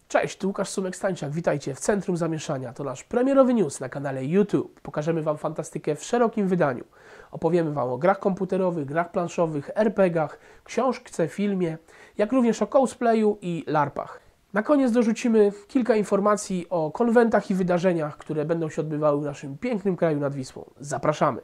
Cześć, tu Łukasz Sumek-Stańczak, witajcie w Centrum Zamieszania. To nasz premierowy news na kanale YouTube. Pokażemy Wam fantastykę w szerokim wydaniu. Opowiemy Wam o grach komputerowych, grach planszowych, RPG-ach, książce, filmie, jak również o cosplayu i larpach. Na koniec dorzucimy kilka informacji o konwentach i wydarzeniach, które będą się odbywały w naszym pięknym kraju nad Wisłą. Zapraszamy!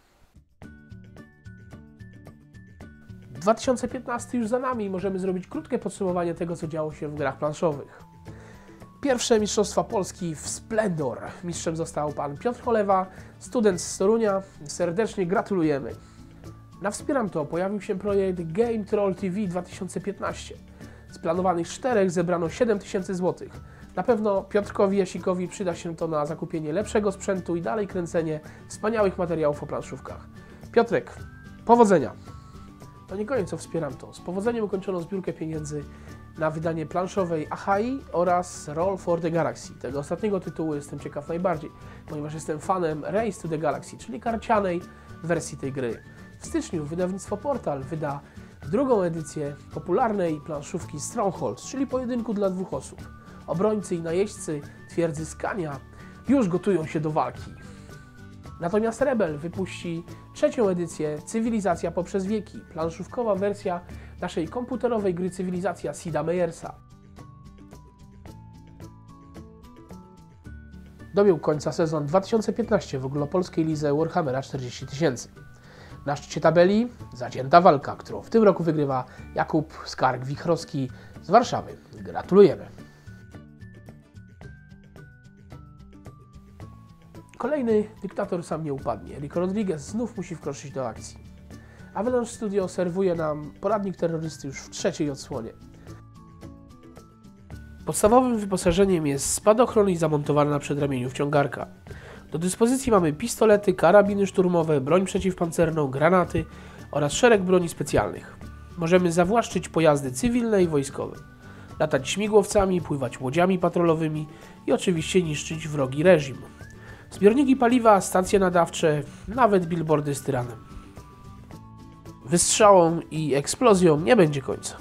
2015 już za nami i możemy zrobić krótkie podsumowanie tego, co działo się w grach planszowych. Pierwsze Mistrzostwa Polski w Splendor. Mistrzem został pan Piotr Cholewa, student z Torunia. Serdecznie gratulujemy. Na Wspieram To pojawił się projekt Game Troll TV 2015. Z planowanych 4 zebrano 7000 zł. Na pewno Piotrkowi Jasikowi przyda się to na zakupienie lepszego sprzętu i dalej kręcenie wspaniałych materiałów o planszówkach. Piotrek, powodzenia! To nie koniec, co Wspieram To. Z powodzeniem ukończono zbiórkę pieniędzy na wydanie planszowej Ahai oraz Roll for the Galaxy. Tego ostatniego tytułu jestem ciekaw najbardziej, ponieważ jestem fanem Race to the Galaxy, czyli karcianej wersji tej gry. W styczniu wydawnictwo Portal wyda drugą edycję popularnej planszówki Stronghold, czyli pojedynku dla 2 osób. Obrońcy i najeźdźcy twierdzy Skania już gotują się do walki. Natomiast Rebel wypuści 3. edycję Cywilizacja poprzez wieki, planszówkowa wersja naszej komputerowej gry Cywilizacja Sida Meiersa. Dobiegł końca sezon 2015 w ogólnopolskiej lidze Warhammera 40 000. Na szczycie tabeli zacięta walka, którą w tym roku wygrywa Jakub Skarg-Wichrowski z Warszawy. Gratulujemy! Kolejny dyktator sam nie upadnie. Rico Rodriguez znów musi wkroczyć do akcji. Avalanche Studio serwuje nam poradnik terrorysty już w 3. odsłonie. Podstawowym wyposażeniem jest spadochron i zamontowana na przedramieniu wciągarka. Do dyspozycji mamy pistolety, karabiny szturmowe, broń przeciwpancerną, granaty oraz szereg broni specjalnych. Możemy zawłaszczyć pojazdy cywilne i wojskowe, latać śmigłowcami, pływać łodziami patrolowymi i oczywiście niszczyć wrogi reżim. Zbiorniki paliwa, stacje nadawcze, nawet billboardy z tyranem. Wystrzałom i eksplozją nie będzie końca.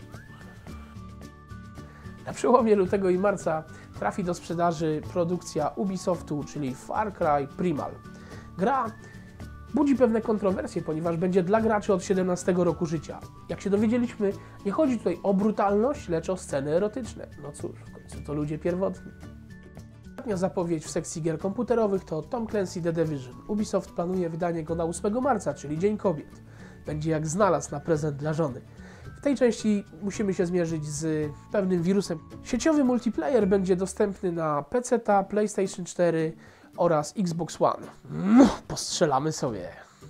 Na przełomie lutego i marca trafi do sprzedaży produkcja Ubisoftu, czyli Far Cry Primal. Gra budzi pewne kontrowersje, ponieważ będzie dla graczy od 17 roku życia. Jak się dowiedzieliśmy, nie chodzi tutaj o brutalność, lecz o sceny erotyczne. No cóż, w końcu to ludzie pierwotni. Ostatnia zapowiedź w sekcji gier komputerowych to Tom Clancy The Division. Ubisoft planuje wydanie go na 8 marca, czyli Dzień Kobiet. Będzie jak znalazł na prezent dla żony. W tej części musimy się zmierzyć z pewnym wirusem. Sieciowy multiplayer będzie dostępny na PC-ta, PlayStation 4 oraz Xbox One. Postrzelamy sobie.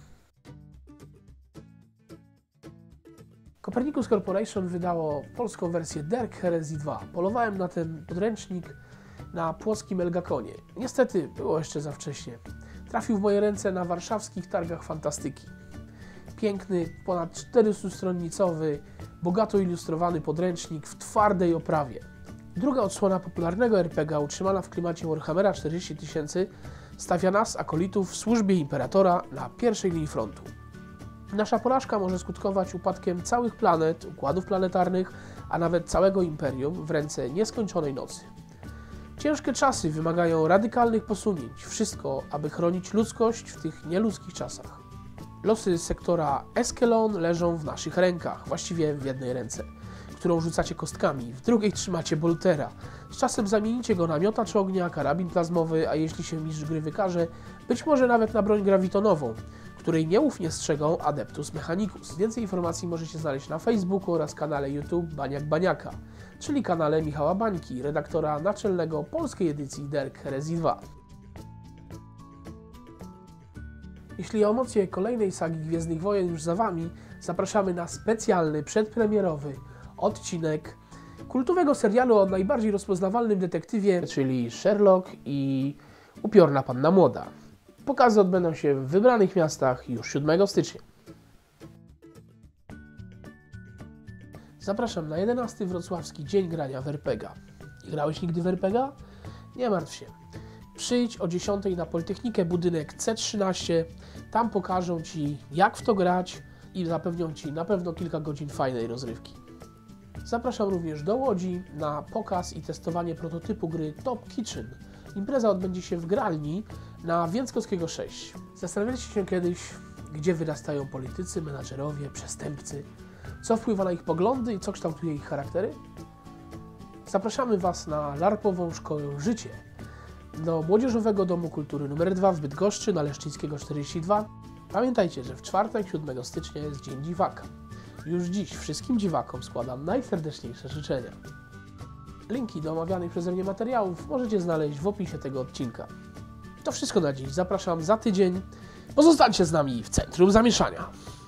Copernicus Corporation wydało polską wersję Dark Heresy 2. Polowałem na ten podręcznik na płockim Elgakonie. Niestety było jeszcze za wcześnie. Trafił w moje ręce na warszawskich targach fantastyki. Piękny, ponad 400-stronicowy, bogato ilustrowany podręcznik w twardej oprawie. Druga odsłona popularnego RPG utrzymana w klimacie Warhammera 40 000 stawia nas, akolitów, w służbie Imperatora na pierwszej linii frontu. Nasza porażka może skutkować upadkiem całych planet, układów planetarnych, a nawet całego Imperium w ręce nieskończonej nocy. Ciężkie czasy wymagają radykalnych posunięć. Wszystko, aby chronić ludzkość w tych nieludzkich czasach. Losy sektora Eskelon leżą w naszych rękach, właściwie w jednej ręce, którą rzucacie kostkami, w drugiej trzymacie boltera. Z czasem zamienicie go na miotacz ognia, karabin plazmowy, a jeśli się mistrz gry wykaże, być może nawet na broń gravitonową, której nieufnie strzegą Adeptus Mechanicus. Więcej informacji możecie znaleźć na Facebooku oraz kanale YouTube Baniak Baniaka, czyli kanale Michała Bańki, redaktora naczelnego polskiej edycji Dark Heresy 2. Jeśli emocje kolejnej sagi Gwiezdnych Wojen już za Wami, zapraszamy na specjalny, przedpremierowy odcinek kultowego serialu o najbardziej rozpoznawalnym detektywie, czyli Sherlock i upiorna panna młoda. Pokazy odbędą się w wybranych miastach już 7 stycznia. Zapraszam na 11. Wrocławski Dzień Grania w RPGa. Nie grałeś nigdy w RPGa? Nie martw się. Przyjdź o 10 na Politechnikę, budynek C13. Tam pokażą Ci, jak w to grać i zapewnią Ci na pewno kilka godzin fajnej rozrywki. Zapraszam również do Łodzi na pokaz i testowanie prototypu gry Top Kitchen. Impreza odbędzie się w gralni na Więckowskiego 6. Zastanawialiście się kiedyś, gdzie wyrastają politycy, menadżerowie, przestępcy? Co wpływa na ich poglądy i co kształtuje ich charaktery? Zapraszamy Was na LARP-ową Szkołę Życie do Młodzieżowego Domu Kultury nr 2 w Bydgoszczy na Leszczyńskiego 42. Pamiętajcie, że w czwartek, 7 stycznia jest Dzień Dziwaka. Już dziś wszystkim dziwakom składam najserdeczniejsze życzenia. Linki do omawianych przeze mnie materiałów możecie znaleźć w opisie tego odcinka. To wszystko na dziś. Zapraszam za tydzień. Pozostańcie z nami w centrum zamieszania.